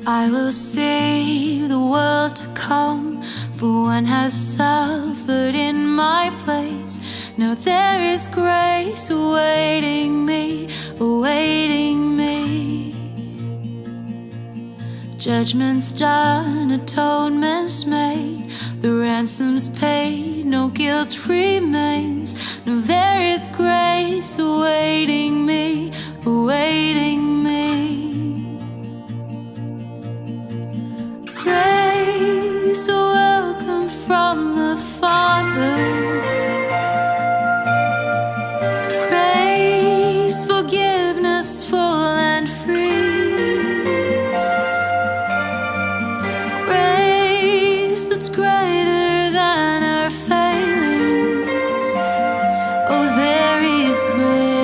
I will see the world to come, for one has suffered in my place. Now there is grace awaiting me, awaiting me. Judgment's done, atonement's made, the ransom's paid, no guilt remains. Now there is grace awaiting me, awaiting me. Grace, a welcome from the Father. Grace, forgiveness full and free. Grace that's greater than our failings. Oh, there is grace.